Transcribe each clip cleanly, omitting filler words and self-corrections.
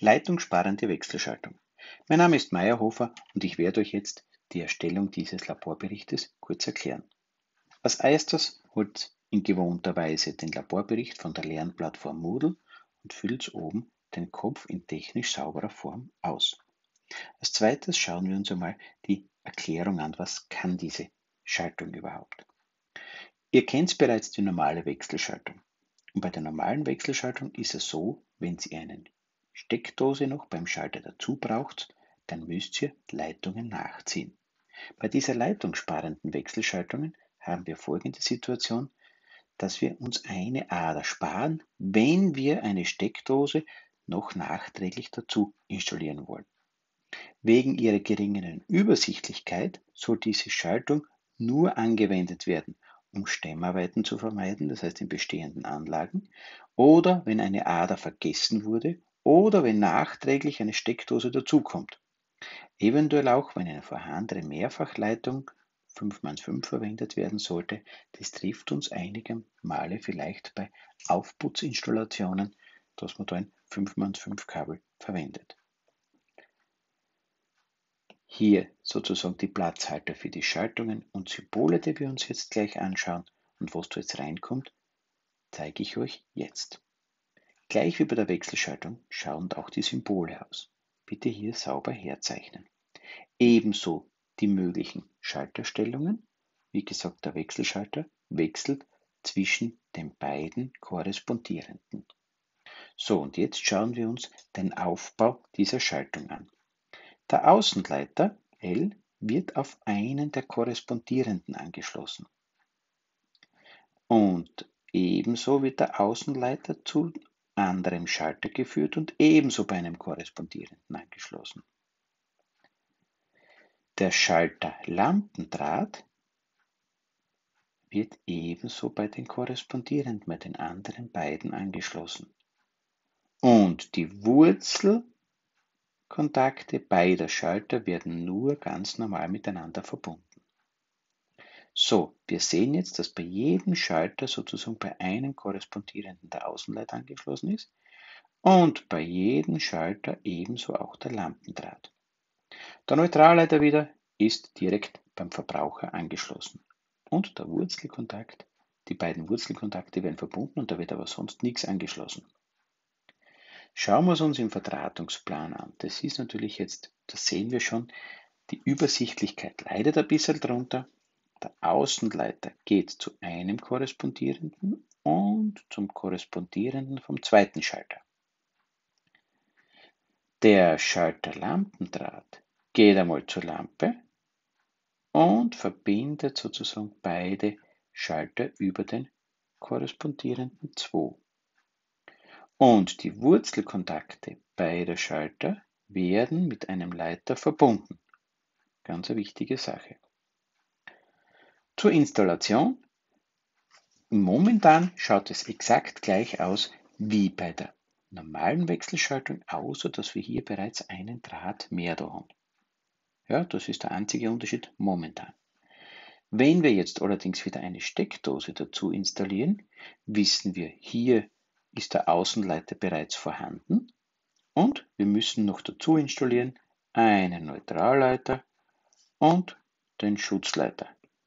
Leitungssparende Wechselschaltung. Mein Name ist Meyerhofer und ich werde euch jetzt die Erstellung dieses Laborberichtes kurz erklären. Als erstes holt in gewohnter Weise den Laborbericht von der Lernplattform Moodle und füllt oben den Kopf in technisch sauberer Form aus. Als zweites schauen wir uns einmal die Erklärung an, was kann diese Schaltung überhaupt. Ihr kennt bereits die normale Wechselschaltung. Und bei der normalen Wechselschaltung ist es so, wenn Sie eine Steckdose noch beim Schalter dazu braucht, dann müsst ihr Leitungen nachziehen. Bei dieser leitungssparenden Wechselschaltungen haben wir folgende Situation, dass wir uns eine Ader sparen, wenn wir eine Steckdose noch nachträglich dazu installieren wollen. Wegen ihrer geringen Übersichtlichkeit soll diese Schaltung nur angewendet werden, um Stemmarbeiten zu vermeiden, das heißt in bestehenden Anlagen, oder wenn eine Ader vergessen wurde oder wenn nachträglich eine Steckdose dazukommt. Eventuell auch, wenn eine vorhandene Mehrfachleitung 5x5 verwendet werden sollte. Das trifft uns einige Male vielleicht bei Aufputzinstallationen, dass man da ein 5x5 Kabel verwendet. Hier sozusagen die Platzhalter für die Schaltungen und Symbole, die wir uns jetzt gleich anschauen. Und was da jetzt reinkommt, zeige ich euch jetzt. Gleich wie bei der Wechselschaltung schauen auch die Symbole aus. Bitte hier sauber herzeichnen. Ebenso die möglichen Schalterstellungen. Wie gesagt, der Wechselschalter wechselt zwischen den beiden korrespondierenden. So, und jetzt schauen wir uns den Aufbau dieser Schaltung an. Der Außenleiter L wird auf einen der korrespondierenden angeschlossen. Und ebenso wird der Außenleiter zu anderem Schalter geführt und ebenso bei einem korrespondierenden angeschlossen. Der Schalter Lampendraht wird ebenso bei den korrespondierenden, bei den anderen beiden angeschlossen. Und die Wurzelkontakte beider Schalter werden nur ganz normal miteinander verbunden. So, wir sehen jetzt, dass bei jedem Schalter sozusagen bei einem korrespondierenden der Außenleiter angeschlossen ist und bei jedem Schalter ebenso auch der Lampendraht. Der Neutralleiter wieder ist direkt beim Verbraucher angeschlossen. Und der Wurzelkontakt, die beiden Wurzelkontakte werden verbunden und da wird aber sonst nichts angeschlossen. Schauen wir es uns im Verdrahtungsplan an. Das ist natürlich jetzt, das sehen wir schon, die Übersichtlichkeit leidet ein bisschen drunter. Der Außenleiter geht zu einem korrespondierenden und zum korrespondierenden vom zweiten Schalter. Der Schalter Lampendraht geht einmal zur Lampe und verbindet sozusagen beide Schalter über den korrespondierenden 2. Und die Wurzelkontakte beider Schalter werden mit einem Leiter verbunden. Ganz eine wichtige Sache. Zur Installation. Momentan schaut es exakt gleich aus wie bei der normalen Wechselschaltung, außer dass wir hier bereits einen Draht mehr da haben. Ja, das ist der einzige Unterschied momentan. Wenn wir jetzt allerdings wieder eine Steckdose dazu installieren, wissen wir, hier ist der Außenleiter bereits vorhanden und wir müssen noch dazu installieren einen Neutralleiter und den Schutzleiter.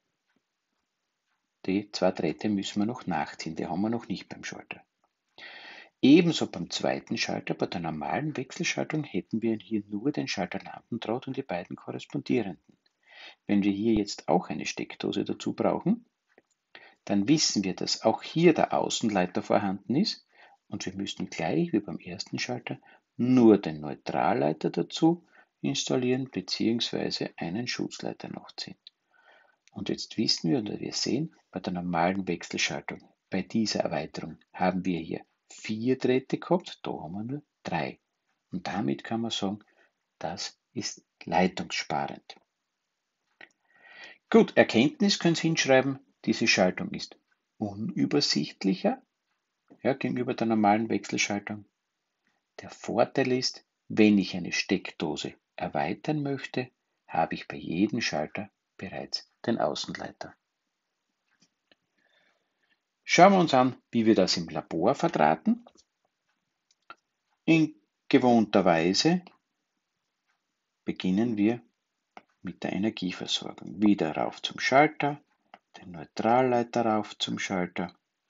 Die 2 Drähte müssen wir noch nachziehen, die haben wir noch nicht beim Schalter. Ebenso beim zweiten Schalter, bei der normalen Wechselschaltung hätten wir hier nur den Schalter Lampendraht und die beiden korrespondierenden. Wenn wir hier jetzt auch eine Steckdose dazu brauchen, dann wissen wir, dass auch hier der Außenleiter vorhanden ist und wir müssen gleich wie beim ersten Schalter nur den Neutralleiter dazu installieren bzw. einen Schutzleiter noch ziehen. Und jetzt wissen wir oder wir sehen, bei der normalen Wechselschaltung, bei dieser Erweiterung haben wir hier 4 Drähte gehabt, da haben wir nur 3. Und damit kann man sagen, das ist leitungssparend. Gut, Erkenntnis können Sie hinschreiben, diese Schaltung ist unübersichtlicher gegenüber der normalen Wechselschaltung. Der Vorteil ist, wenn ich eine Steckdose erweitern möchte, habe ich bei jedem Schalter bereits den Außenleiter. Schauen wir uns an, wie wir das im Labor verdrahten. In gewohnterweise beginnen wir mit der Energieversorgung. Wieder rauf zum Schalter, den Neutralleiter rauf zum Schalter.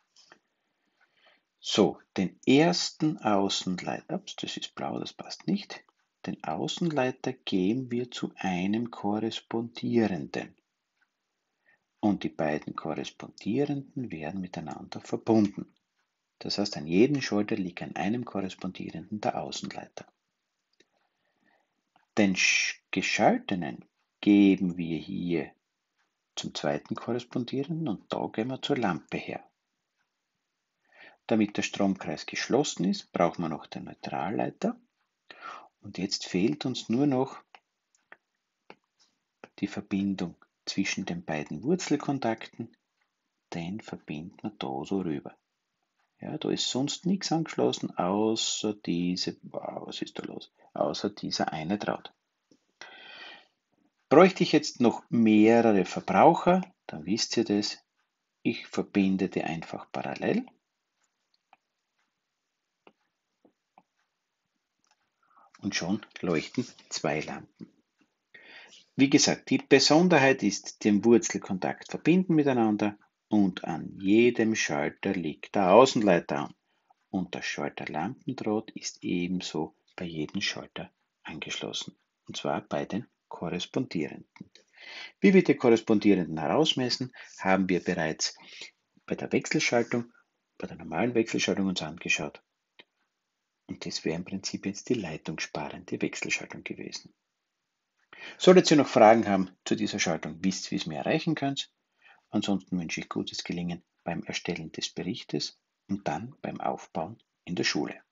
So, den ersten Außenleiter, das ist blau, das passt nicht. Den Außenleiter geben wir zu einem korrespondierenden. Und die beiden korrespondierenden werden miteinander verbunden. Das heißt, an jedem Schalter liegt an einem korrespondierenden der Außenleiter. Den geschalteten geben wir hier zum zweiten korrespondierenden und da gehen wir zur Lampe her. Damit der Stromkreis geschlossen ist, brauchen wir noch den Neutralleiter. Und jetzt fehlt uns nur noch die Verbindung zwischen den beiden Wurzelkontakten. Den verbinden wir da so rüber. Ja, da ist sonst nichts angeschlossen, außer was ist da los? Außer dieser eine Draht. Bräuchte ich jetzt noch mehrere Verbraucher, dann wisst ihr das. Ich verbinde die einfach parallel. Und schon leuchten zwei Lampen. Wie gesagt, die Besonderheit ist, den Wurzelkontakt verbinden miteinander und an jedem Schalter liegt der Außenleiter an. Und der Schalterlampendraht ist ebenso bei jedem Schalter angeschlossen. Und zwar bei den korrespondierenden. Wie wir die korrespondierenden herausmessen, haben wir bereits bei der Wechselschaltung, bei der normalen Wechselschaltung uns angeschaut. Und das wäre im Prinzip jetzt die leitungssparende Wechselschaltung gewesen. Solltet ihr noch Fragen haben zu dieser Schaltung, wisst ihr, wie ihr es mir erreichen könnt. Ansonsten wünsche ich gutes Gelingen beim Erstellen des Berichtes und dann beim Aufbauen in der Schule.